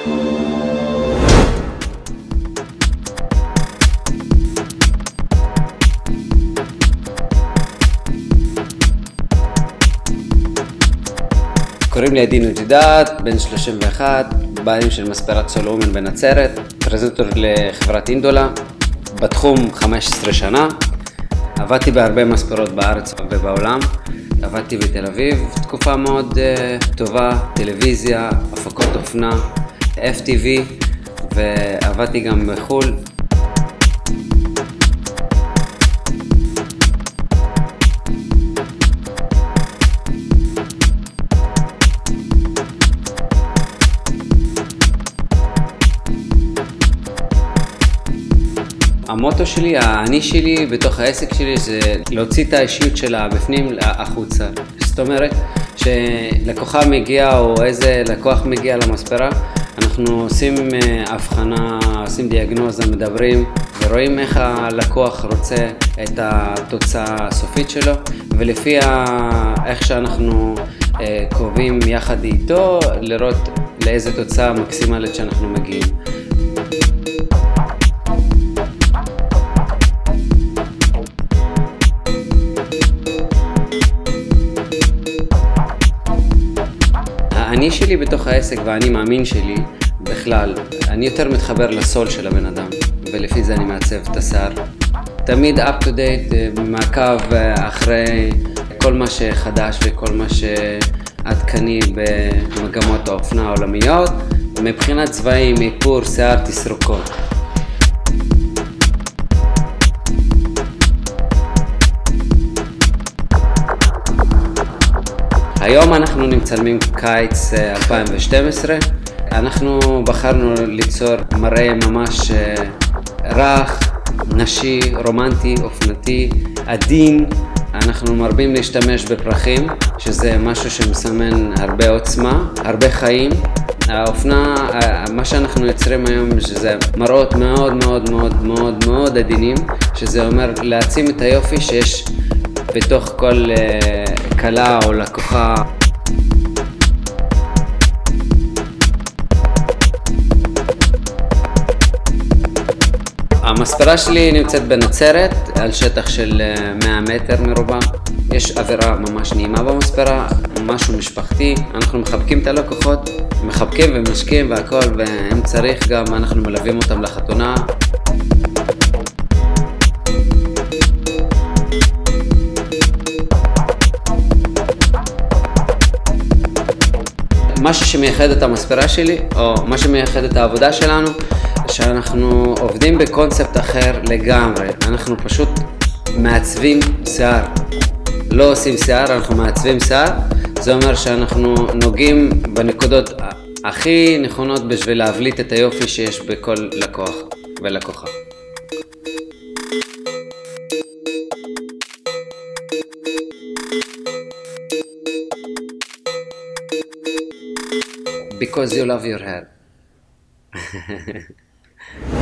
קוראים לי עדין וג'ידת, בן 31, בעלים של מספרת סולומון בנצרת, פרזנטור לחברת אינדולה, בתחום 15 שנה. עבדתי בהרבה מספרות בארץ ובעולם. עבדתי בתל אביב, תקופה מאוד טובה, טלוויזיה, הפקות אופנה, FTV, ועבדתי גם בחול. המוטו שלי, האני שלי בתוך העסק שלי זה להוציא את האישיות שלה בפנים החוצה. זאת אומרת שלקוחה מגיע או איזה לקוח מגיע למספרה, אנחנו עושים הבחנה, עושים דיאגנוזה, מדברים ורואים איך הלקוח רוצה את התוצאה הסופית שלו, ולפי איך שאנחנו קובעים יחד איתו לראות לאיזה תוצאה מקסימלית שאנחנו מגיעים. אני שלי בתוך העסק ואני מאמין שלי בכלל, אני יותר מתחבר לסול של הבן אדם, ולפי זה אני מעצב את השיער. תמיד up to date, מעקב אחרי כל מה שחדש וכל מה שעדכני במגמות האופנה העולמיות, מבחינת צבעים, איפור, שיער, תסרוקות. היום אנחנו מצלמים קיץ 2012. אנחנו בחרנו ליצור מראה ממש רך, נשי, רומנטי, אופנתי, עדין. אנחנו מרבים להשתמש בפרחים, שזה משהו שמסמן הרבה עוצמה, הרבה חיים. האופנה, מה שאנחנו יוצרים היום, שזה מראות מאוד מאוד מאוד מאוד מאוד עדינים, שזה אומר להעצים את היופי שיש בתוך כל קלה או לקוחה. המספרה שלי נמצאת בנצרת על שטח של 100 מטר מרובע. יש אווירה ממש נעימה במספרה, משהו משפחתי. אנחנו מחבקים את הלקוחות, מחבקים ומשקים והכל, ואם צריך גם אנחנו מלווים אותם לחתונה. משהו שמייחד את המספרה שלי, או מה שמייחד את העבודה שלנו, שאנחנו עובדים בקונספט אחר לגמרי. אנחנו פשוט מעצבים שיער. לא עושים שיער, אנחנו מעצבים שיער. זה אומר שאנחנו נוגעים בנקודות הכי נכונות בשביל להבליט את היופי שיש בכל לקוח ולקוחה. Because you love your hair.